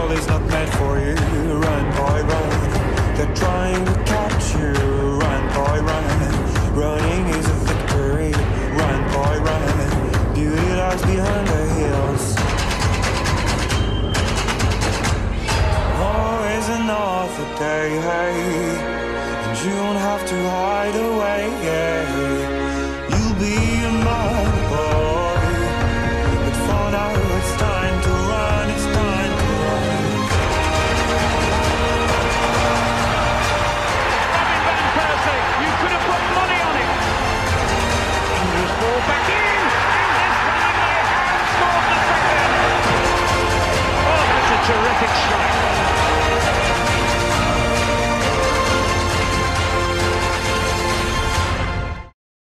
world is not meant for you. Run, boy, run. They're trying to catch you. Run, boy, run. Running is a victory. Run, boy, run. Beauty lies behind the hills. Always another day, hey, and you don't have to hide away, yeah. You'll be a mother.